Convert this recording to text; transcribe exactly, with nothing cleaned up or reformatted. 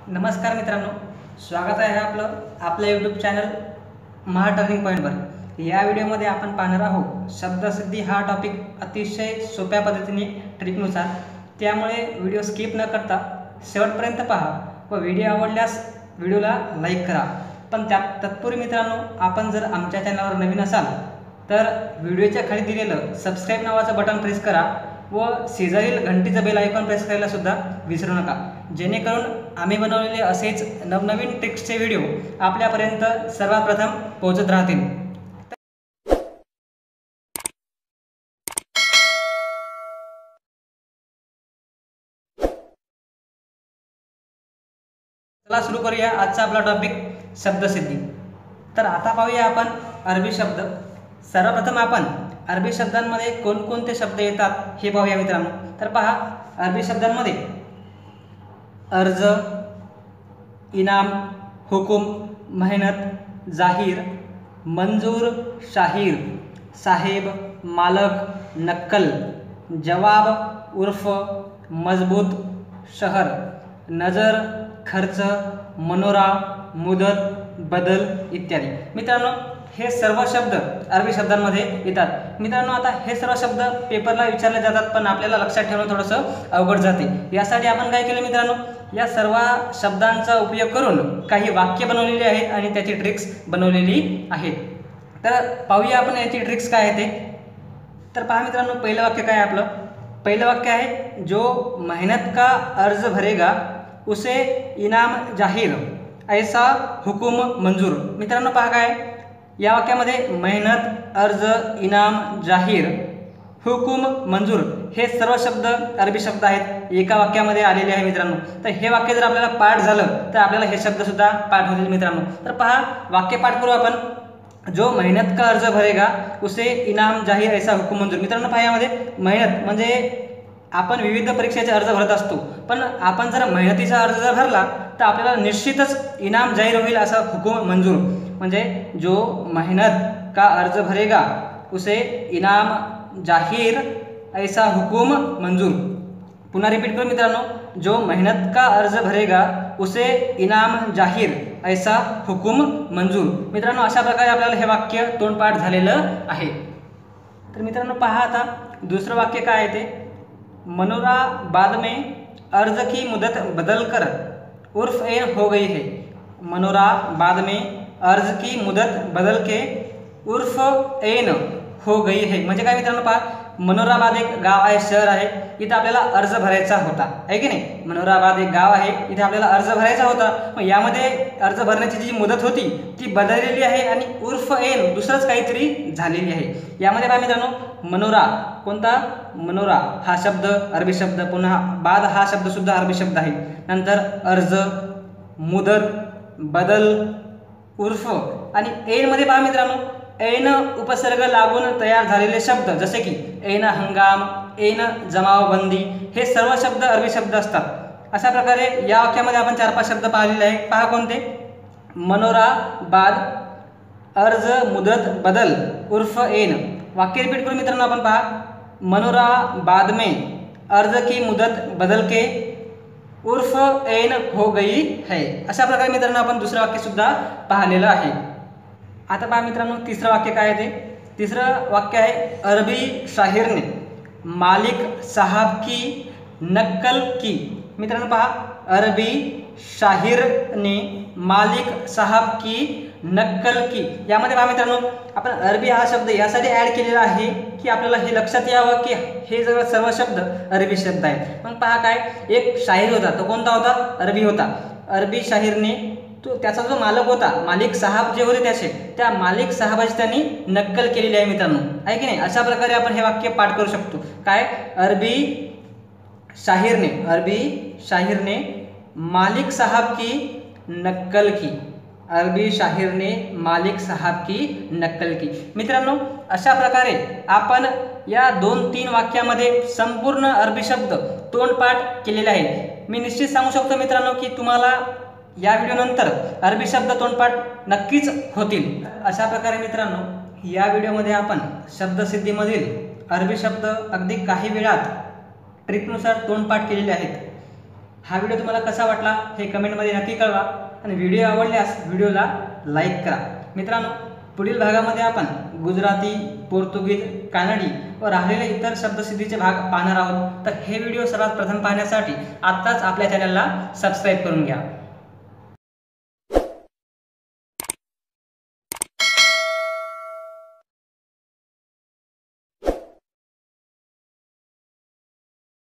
नमस्कार मित्रांनो, स्वागत आहे आपलं आपल्या यूट्यूब चॅनल महा टर्निंग पॉईंटवर। या व्हिडिओमध्ये आपण पाहणार आहोत शब्दसिद्धी हा टॉपिक अतिशय सोप्या पद्धतीने ट्रिकनुसार, त्यामुळे व्हिडिओ स्किप न करता शेवटपर्यंत पहा व व्हिडिओ आवडल्यास व्हिडिओला लाईक करा। पण त्या तत्पूर्वी मित्रांनो, आपण जर आमच्या चॅनलवर नवीन असाल तर व्हिडिओच्या खाली दिलेलं सबस्क्राईब नावाचं बटन प्रेस करा व शेजारील घंटीचं बेल आयकॉन प्रेस करायला सुद्धा विसरू नका, जेणेकरून आम्ही बनवलेले असेच नवनवीन ट्रिक्सचे व्हिडिओ आपल्यापर्यंत सर्वात प्रथम पोहोचत राहतील। चला सुरू करूया आजचा आपला टॉपिक शब्दसिद्धी। तर आता पाहूया आपण अरबी शब्द। सर्वप्रथम आपण अरबी शब्दांमध्ये कोणकोणते शब्द येतात हे पाहूया मित्रांनो। तर पहा, अरबी शब्दांमध्ये अर्ज, इनाम, हुकुम, मेहनत, जाहीर, मंजूर, शाहीर, साहेब, मालक, नक्कल, जवाब, उर्फ, मजबूत, शहर, नजर, खर्च, मनोरा, मुदत, बदल इत्यादी। मित्रांनो, हे सर्व शब्द अरबी शब्दांमध्ये येतात। मित्रांनो, आता हे सर्व शब्द पेपरला विचारले जातात, पण आपल्याला लक्षात ठेवणं थोडंसं अवघड जाते। यासाठी आपण काय केलं मित्रांनो, या सर्व शब्दांचा उपयोग करून काही वाक्य बनवलेली आहेत आणि त्याची ट्रिक्स बनवलेली आहेत। तर पाहूया आपण याची ट्रिक्स काय आहे ते। तर पहा मित्रांनो, पहिलं वाक्य काय आहे आपलं। पहिलं वाक्य आहे, जो मेहनत का अर्ज भरेगा उसे इनाम जाहीर, ऐसा हुकुम मंजूर। मित्रांनो पहा, काय या वाक्यामध्ये मेहनत, अर्ज, इनाम, जाहीर, हुकुम, मंजूर हे सर्व शब्द अरबी शब्द आहेत, एका वाक्यामध्ये आलेले आहे मित्रांनो। तर हे वाक्य जर आपल्याला पाठ झालं तर आपल्याला हे शब्द सुद्धा पाठ होतील मित्रांनो। तर पहा, वाक्य पाठ करू आपण। जो मेहनत का अर्ज भरेगा उसे इनाम जाहीर, ऐसा हुकुम मंजूर। मित्रांनो पहा, यामध्ये मेहनत म्हणजे आपण विविध परीक्षेचे अर्ज भरत असतो, पण आपण जर मेहनतीचा अर्ज जर भरला तर आपल्याला निश्चितच इनाम जाहीर होईल, असा हुकुम मंजूर। म्हणजे जो मेहनत का अर्ज भरेगा उसे इनाम जाहीर, ऐसा हुकुम मंजूर। पुन्हा रिपीट करू मित्रांनो, जो मेहनत का अर्ज भरेगा उसे इनाम जाहीर, ऐसा हुकुम मंजूर। मित्रांनो, अशा प्रकारे आपल्याला हे वाक्य तोंडपाठ झालेलं आहे। तर मित्रांनो पहा, आता दुसरं वाक्य काय आहे ते। मनोरा बाद में अर्ज की मुदत बदल कर उर्फ एन हो गई है। मनोरा बाद में अर्ज की मुदत बदल के उर्फ एन हो गई है। म्हणजे काय मित्रांनो पहा, मनोराबाद एक गाव आहे, शहर आहे, इथे आपल्याला अर्ज भरायचा होता, आहे की नाही। मनोराबाद एक गाव आहे, इथे आपल्याला अर्ज भरायचा होता, मग यामध्ये अर्ज भरण्याची जी मुदत होती ती बदललेली आहे आणि उर्फ एन दुसरंच काहीतरी झालेली आहे। यामध्ये पहा मित्रांनो, मनोरा कोणता, मनोरा हा शब्द अरबी शब्द, पुन्हा बाद हा शब्द सुद्धा अरबी शब्द आहे, नंतर अर्ज, मुदत, बदल, उर्फ आणि एन मध्ये पहा मित्रांनो, ऐन उपसर्ग लागून तयार झालेले शब्द, जसे की ऐन हंगाम, ऐन जमावबंदी हे सर्व शब्द अरबी शब्द असतात। अशा प्रकारे या वाक्यामध्ये आपण चार पाच शब्द पाहिलेले आहे। पहा कोणते, मनोरा बाद, अर्ज, मुदत, बदल, उर्फ ऐन। वाक्य रिपीट करू मित्रांनो आपण। पहा, मनोरा बाद में अर्ज की मुदत बदल के उर्फ ऐन हो गई है। अशा प्रकारे मित्रांनो आपण दुसरं वाक्य सुद्धा पाहिलेलं आहे। आता पहा मित्रांनो, तिसरं वाक्य काय आहे ते। तिसरं वाक्य आहे, अरबी शाहीर ने मालिक साहब की नक्कल की। मित्रांनो पहा, अरबी शाहीर ने मालिक साहब की नक्कल की। यामध्ये पहा मित्रांनो, आपण अरबी हा शब्द यासाठी ॲड केलेला आहे की आपल्याला हे लक्षात यावं की हे जर सर्व शब्द अरबी शब्द आहेत। मग पहा, काय एक शाहीर होता, तो कोणता होता, अरबी होता। अरबी शाहीरने तो त्याचा जो मालक होता, मालिक साहब जे होते त्याचे, त्या मालिक साहबाची त्यांनी नक्कल केलेली आहे मित्रांनो, आहे की नाही। अशा प्रकारे आपण हे वाक्य पाठ करू शकतो। काय, अरबी शाहीरने, अरबी शाहीरने मालिक साहब की नक्कल की, अरबी शाहीरने मालिक साहब की नक्कल की। मित्रांनो, अशा प्रकारे आपण या दोन तीन वाक्यामध्ये संपूर्ण अरबी शब्द तोंडपाठ केलेले आहे। मी निश्चित सांगू शकतो मित्रांनो की तुम्हाला या व्हिडिओनंतर अरबी शब्द तोंडपाठ नक्कीच होतील। अशा प्रकारे मित्रांनो, या व्हिडिओमध्ये आपण शब्दसिद्धीमधील अरबी शब्द अगदी काही वेळात ट्रिकनुसार तोंडपाठ केलेले आहेत। हा व्हिडिओ तुम्हाला कसा वाटला हे कमेंटमध्ये नक्की कळवा आणि व्हिडिओ आवडल्यास व्हिडिओला लाईक करा। मित्रांनो, पुढील भागामध्ये आपण गुजराती, पोर्तुगीज, कानडी व राहिलेले इतर शब्दसिद्धीचे भाग पाहणार आहोत। तर हे व्हिडिओ सर्वात प्रथम पाहण्यासाठी आत्ताच आपल्या चॅनलला सबस्क्राईब करून घ्या।